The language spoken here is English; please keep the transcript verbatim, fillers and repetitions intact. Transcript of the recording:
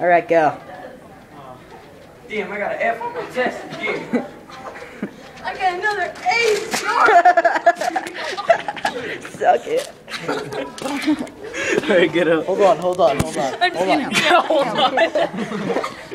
All right, go. Damn, I got an F on my test again. I got another A. Suck it. All right, get up. Hold on, hold on, hold on. I'm Hold on. just kidding. Hold on.